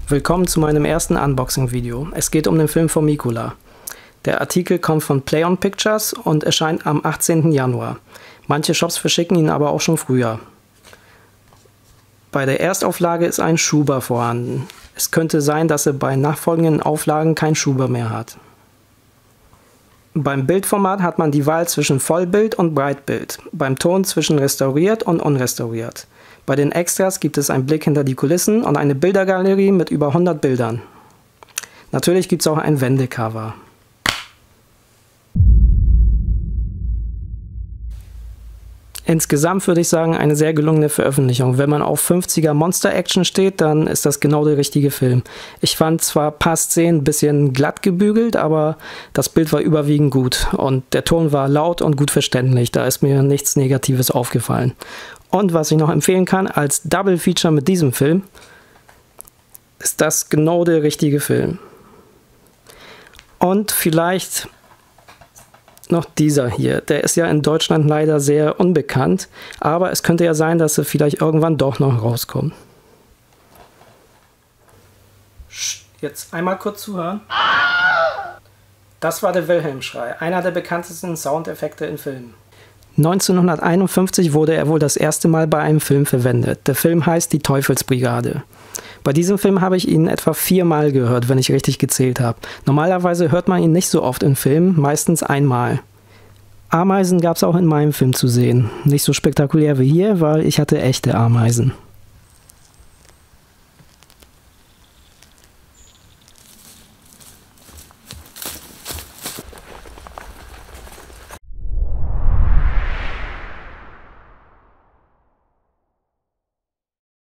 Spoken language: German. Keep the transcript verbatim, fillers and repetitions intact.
Willkommen zu meinem ersten Unboxing-Video. Es geht um den Film Formicula. Der Artikel kommt von Play On Pictures und erscheint am achtzehnten Januar. Manche Shops verschicken ihn aber auch schon früher. Bei der Erstauflage ist ein Schuber vorhanden. Es könnte sein, dass er bei nachfolgenden Auflagen kein Schuber mehr hat. Beim Bildformat hat man die Wahl zwischen Vollbild und Breitbild, beim Ton zwischen restauriert und unrestauriert. Bei den Extras gibt es einen Blick hinter die Kulissen und eine Bildergalerie mit über hundert Bildern. Natürlich gibt es auch ein Wendecover. Insgesamt würde ich sagen, eine sehr gelungene Veröffentlichung. Wenn man auf fünfziger Monster-Action steht, dann ist das genau der richtige Film. Ich fand zwar ein paar Szenen ein bisschen glatt gebügelt, aber das Bild war überwiegend gut. Und der Ton war laut und gut verständlich. Da ist mir nichts Negatives aufgefallen. Und was ich noch empfehlen kann, als Double Feature mit diesem Film, ist das genau der richtige Film. Und vielleicht noch dieser hier. Der ist ja in Deutschland leider sehr unbekannt, aber es könnte ja sein, dass er vielleicht irgendwann doch noch rauskommt. Jetzt einmal kurz zuhören. Das war der Wilhelm-Schrei, einer der bekanntesten Soundeffekte in Filmen. neunzehnhunderteinundfünfzig wurde er wohl das erste Mal bei einem Film verwendet. Der Film heißt Die Teufelsbrigade. Bei diesem Film habe ich ihn etwa viermal gehört, wenn ich richtig gezählt habe. Normalerweise hört man ihn nicht so oft in Filmen, meistens einmal. Ameisen gab es auch in meinem Film zu sehen. Nicht so spektakulär wie hier, weil ich hatte echte Ameisen.